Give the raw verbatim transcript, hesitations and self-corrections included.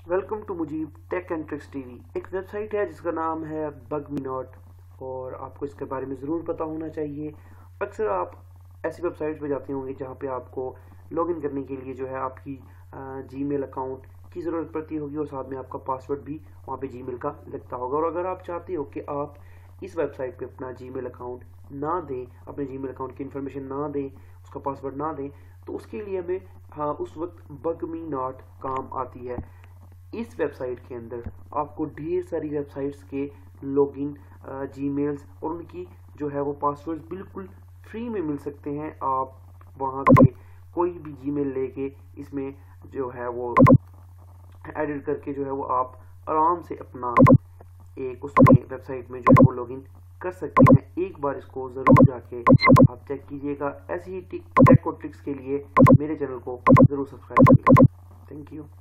Welcome to Mujeeb tech and tricks TV. एक website है जिसका नाम है बगमीनॉट और आपको इसके बारे में ज़रूर पता होना चाहिए। अक्सर आप ऐसी वेबसाइट्स पे जाते होंगे जहाँ पे आपको लॉगिन करने के लिए जो है आपकी जीमेल अकाउंट की ज़रूरत पड़ती होगी और साथ में आपका पासवर्ड भी वहाँ पे जीमेल का लगता होगा। और अगर आप चाहते हो कि आप इस वेबसाइट पे अपना जीमेल अकाउंट ना दें, अपने जीमेल अकाउंट की इन्फॉर्मेशन ना दें, उसका पासवर्ड ना दें, तो उसके लिए हमें हाँ उस वक्त बगमीनॉट काम आती है। इस वेबसाइट के अंदर आपको ढेर सारी वेबसाइट्स के लॉगिन, जीमेल्स और उनकी जो है वो पासवर्ड बिल्कुल फ्री में मिल सकते हैं। आप वहाँ के कोई भी जीमेल लेके इसमें जो है वो एडिट करके जो है वो आप आराम से अपना एक उसमें वेबसाइट में जो है वो लॉगिन कर सकते हैं। एक बार इसको ज़रूर जाके आप चेक कीजिएगा। ऐसी ही टेक और ट्रिक्स के लिए मेरे चैनल को ज़रूर सब्सक्राइब करिएगा। Thank you.